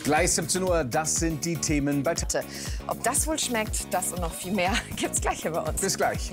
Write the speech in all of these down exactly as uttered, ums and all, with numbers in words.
Gleich siebzehn Uhr, das sind die Themen bei TAF. Ob das wohl schmeckt, das und noch viel mehr, gibt's gleich hier bei uns. Bis gleich.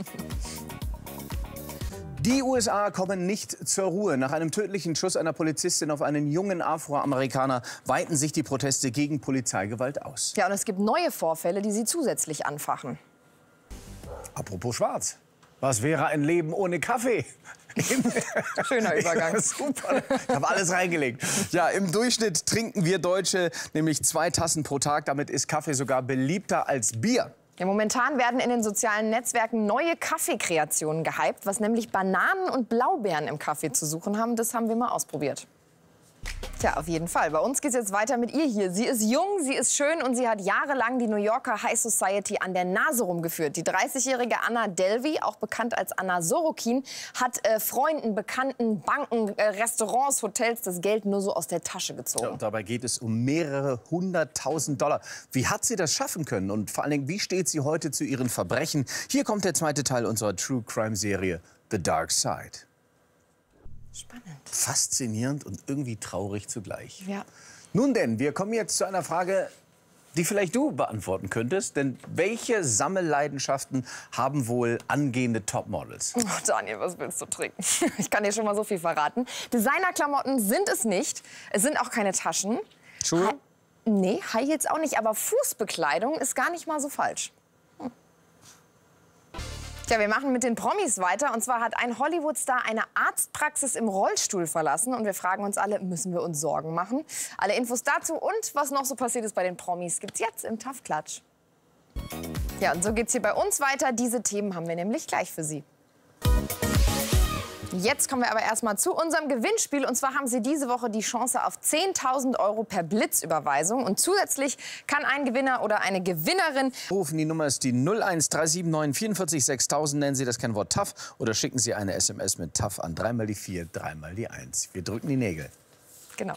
Die U S A kommen nicht zur Ruhe. Nach einem tödlichen Schuss einer Polizistin auf einen jungen Afroamerikaner weiten sich die Proteste gegen Polizeigewalt aus. Ja, und es gibt neue Vorfälle, die sie zusätzlich anfachen. Apropos Schwarz. Was wäre ein Leben ohne Kaffee? Schöner Übergang. Ja, super. Ich habe alles reingelegt. Ja, im Durchschnitt trinken wir Deutsche nämlich zwei Tassen pro Tag. Damit ist Kaffee sogar beliebter als Bier. Ja, momentan werden in den sozialen Netzwerken neue Kaffeekreationen gehypt, was nämlich Bananen und Blaubeeren im Kaffee zu suchen haben. Das haben wir mal ausprobiert. Tja, auf jeden Fall. Bei uns geht's jetzt weiter mit ihr hier. Sie ist jung, sie ist schön und sie hat jahrelang die New Yorker High Society an der Nase rumgeführt. Die dreißigjährige Anna Delvey, auch bekannt als Anna Sorokin, hat äh, Freunden, Bekannten, Banken, äh, Restaurants, Hotels das Geld nur so aus der Tasche gezogen. Ja, und dabei geht es um mehrere hunderttausend Dollar. Wie hat sie das schaffen können? Und vor allen Dingen, wie steht sie heute zu ihren Verbrechen? Hier kommt der zweite Teil unserer True Crime Serie The Dark Side. Spannend. Faszinierend und irgendwie traurig zugleich. Ja. Nun denn, wir kommen jetzt zu einer Frage, die vielleicht du beantworten könntest. Denn welche Sammelleidenschaften haben wohl angehende Topmodels? Oh, Daniel, was willst du trinken? Ich kann dir schon mal so viel verraten. Designerklamotten sind es nicht. Es sind auch keine Taschen. Schuhe? Ha nee, High Heels auch nicht. Aber Fußbekleidung ist gar nicht mal so falsch. Hm. Tja, wir machen mit den Promis weiter. Und zwar hat ein Hollywood-Star eine Arztpraxis im Rollstuhl verlassen. Und wir fragen uns alle, müssen wir uns Sorgen machen? Alle Infos dazu und was noch so passiert ist bei den Promis, gibt's jetzt im TAF-Klatsch. Ja, und so geht's hier bei uns weiter. Diese Themen haben wir nämlich gleich für Sie. Jetzt kommen wir aber erstmal zu unserem Gewinnspiel. Und zwar haben Sie diese Woche die Chance auf zehntausend Euro per Blitzüberweisung. Und zusätzlich kann ein Gewinner oder eine Gewinnerin Rufen, die Nummer ist die null eins drei sieben neun vierundvierzig sechstausend. Nennen Sie das Kennwort TAF oder schicken Sie eine S M S mit TAF an dreimal die vier, dreimal die eins. Wir drücken die Nägel. Genau.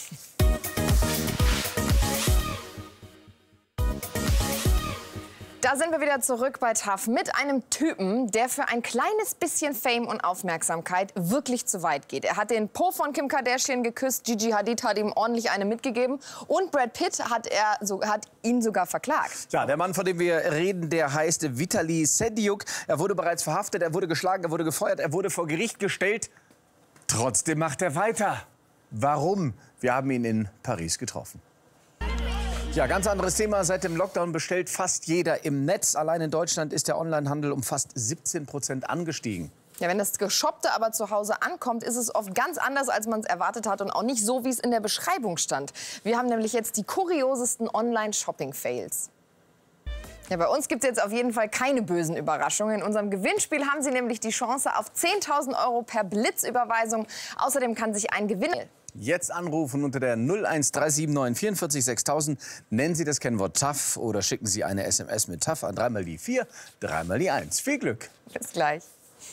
Da sind wir wieder zurück bei TAF mit einem Typen, der für ein kleines bisschen Fame und Aufmerksamkeit wirklich zu weit geht. Er hat den Po von Kim Kardashian geküsst, Gigi Hadid hat ihm ordentlich eine mitgegeben und Brad Pitt hat, er, so, hat ihn sogar verklagt. Ja, der Mann, von dem wir reden, der heißt Vitali Seddiuk. Er wurde bereits verhaftet, er wurde geschlagen, er wurde gefeuert, er wurde vor Gericht gestellt. Trotzdem macht er weiter. Warum? Wir haben ihn in Paris getroffen. Ja, ganz anderes Thema. Seit dem Lockdown bestellt fast jeder im Netz. Allein in Deutschland ist der Onlinehandel um fast siebzehn Prozent angestiegen. Ja, wenn das Geshoppte aber zu Hause ankommt, ist es oft ganz anders, als man es erwartet hat und auch nicht so, wie es in der Beschreibung stand. Wir haben nämlich jetzt die kuriosesten Online-Shopping-Fails. Ja, bei uns gibt es jetzt auf jeden Fall keine bösen Überraschungen. In unserem Gewinnspiel haben Sie nämlich die Chance auf zehntausend Euro per Blitzüberweisung. Außerdem kann sich ein Gewinner Jetzt anrufen unter der null eins drei sieben neun vierundvierzig sechstausend. Nennen Sie das Kennwort TAF oder schicken Sie eine S M S mit TAF an dreimal die vier, dreimal die eins. Viel Glück. Bis gleich.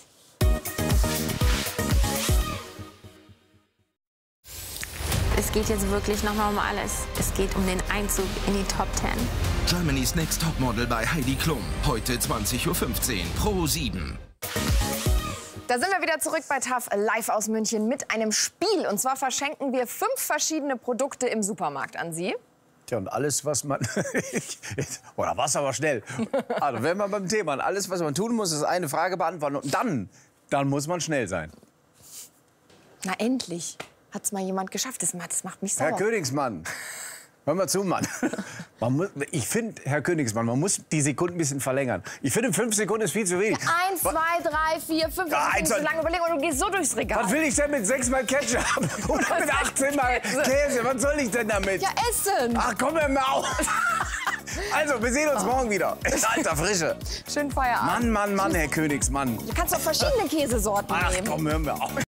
Es geht jetzt wirklich noch mal um alles. Es geht um den Einzug in die Top Ten. Germany's Next Topmodel bei Heidi Klum. Heute zwanzig Uhr fünfzehn, Pro sieben. Da sind wir wieder zurück bei TAF, live aus München mit einem Spiel. Und zwar verschenken wir fünf verschiedene Produkte im Supermarkt an Sie. Tja, und alles, was man... Oder was aber schnell. Also, wenn man beim Thema alles, was man tun muss, ist eine Frage beantworten. Und dann, dann muss man schnell sein. Na endlich hat es mal jemand geschafft. Das macht, das macht mich sauer. Herr Königsmann. Hör mal zu, Mann. Man muss, ich finde, Herr Königsmann, man muss die Sekunden ein bisschen verlängern. Ich finde, fünf Sekunden ist viel zu wenig. Eins, zwei, drei, vier, fünf. Ja, Das ist eins, zu lange überlegen und du gehst so durchs Regal. Was will ich denn mit sechs Mal Ketchup oder mit achtzehn Mal Käse? Was soll ich denn damit? Ja, essen. Ach, komm, hör mal auf. Also, wir sehen uns morgen wieder. In alter Frische. Schönen Feierabend. Mann, Mann, Mann, Herr Königsmann. Du kannst doch verschiedene Käsesorten Ach, nehmen. komm, hören wir auf.